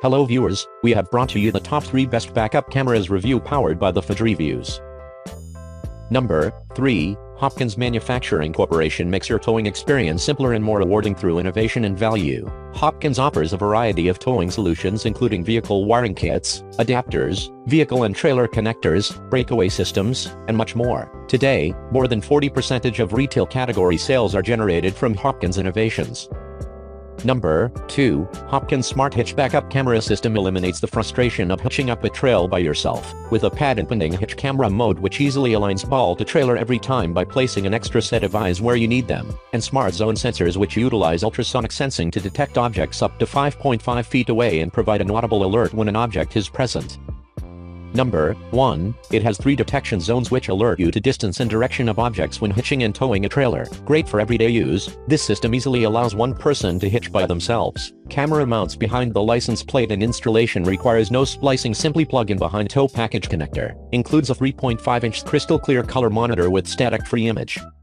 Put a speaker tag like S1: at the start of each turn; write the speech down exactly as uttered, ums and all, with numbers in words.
S1: Hello viewers, we have brought to you the top three best backup cameras review powered by the rearviews. Number three. Hopkins Manufacturing Corporation makes your towing experience simpler and more rewarding through innovation and value. Hopkins offers a variety of towing solutions including vehicle wiring kits, adapters, vehicle and trailer connectors, breakaway systems, and much more. Today, more than forty percent of retail category sales are generated from Hopkins innovations. Number two. Hopkins Smart Hitch Backup Camera System eliminates the frustration of hitching up a trail by yourself, with a patent-pending hitch camera mode which easily aligns ball to trailer every time by placing an extra set of eyes where you need them, and smart zone sensors which utilize ultrasonic sensing to detect objects up to five point five feet away and provide an audible alert when an object is present. Number one. It has three detection zones which alert you to distance and direction of objects when hitching and towing a trailer. Great for everyday use, this system easily allows one person to hitch by themselves. Camera mounts behind the license plate and installation requires no splicing, simply plug in behind tow package connector. Includes a three point five inch crystal clear color monitor with static free image.